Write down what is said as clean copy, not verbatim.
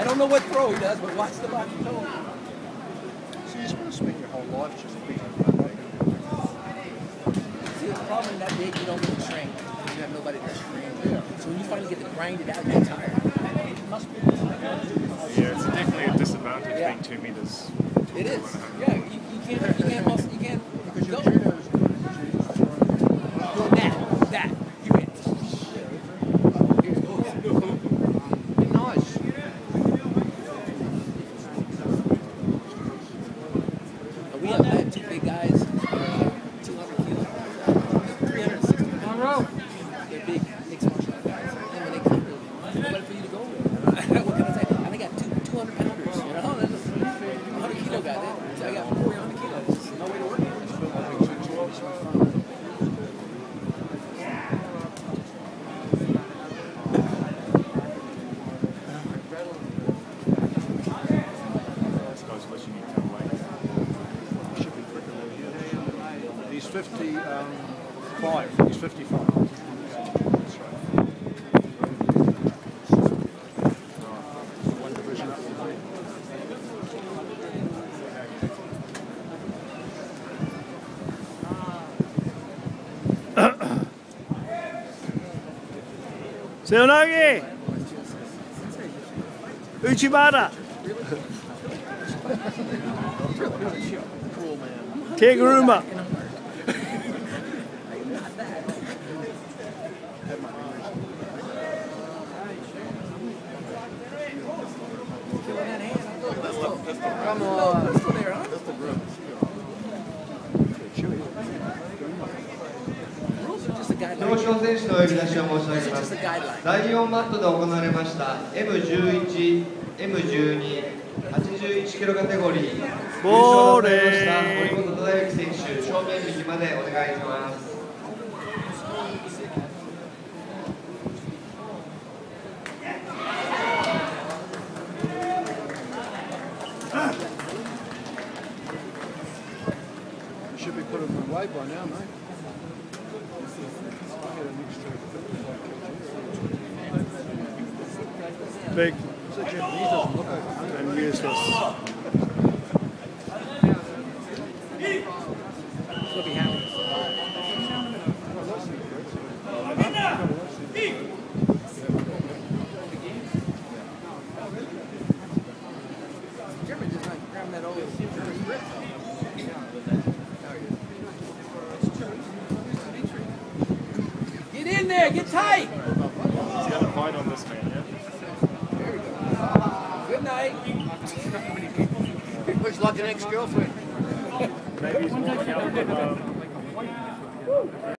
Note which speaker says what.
Speaker 1: don't know what throw he does, but watch the box toe.
Speaker 2: So you're supposed to spend your whole life just being
Speaker 1: See, the problem in that big, you don't get to train. You have nobody to train. Yeah. So when you finally get to grind it out, you're tired. It must be.
Speaker 3: Yeah, it's definitely a disadvantage being 2 meters.
Speaker 1: It is. Yeah, you can't muscle, you can't
Speaker 2: because your
Speaker 1: go.
Speaker 2: judo is good.
Speaker 1: That, you win.
Speaker 2: Nice.
Speaker 1: We have 2 big guys, 200 kilos, 360 pounds. They're big, mixed martial art guys. And when they come, there's nobody for you to go with. What can I say? And I got 200 pounders, you know? There's a 100 kilo guy there. So I got 400 kilos. There's no way to work it.
Speaker 2: He's 55. He's 55. That's right. One division up from me.
Speaker 4: Seonagi! Uchibara!
Speaker 1: Cool, man.
Speaker 4: Teguruma!
Speaker 1: Come on. Let's go there, huh? That's the rules. Rules are just a guideline.
Speaker 5: 表彰選手の呼び出しを申し上げます。第4マットで行われました M11、M12、81キロカテゴリー優勝なさいました森本忠之選手、正面右までお願いします。
Speaker 2: You should be putting them away by now, mate.
Speaker 4: Big
Speaker 2: So Japanese doesn't look over.
Speaker 4: and useless.
Speaker 1: Look at how. German just like grabbing that old German grip. Get in there, get tight.
Speaker 3: He's got a fight on this man, yeah?
Speaker 1: There we go. Good night.
Speaker 2: Looks like an ex-girlfriend.
Speaker 3: Maybe he's walking out with